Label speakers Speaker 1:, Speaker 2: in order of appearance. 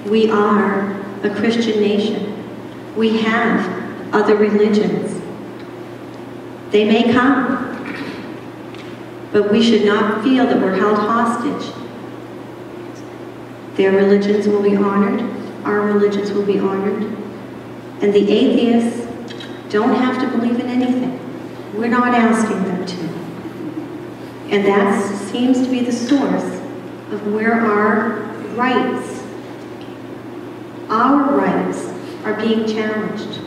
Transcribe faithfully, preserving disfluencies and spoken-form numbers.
Speaker 1: We are a Christian nation. We have other religions. They may come, but we should not feel that we're held hostage. Their religions will be honored, our religions will be honored, and the atheists don't have to believe in anything. We're not asking them to. And that seems to be the source of where our rights, our rights, are being challenged.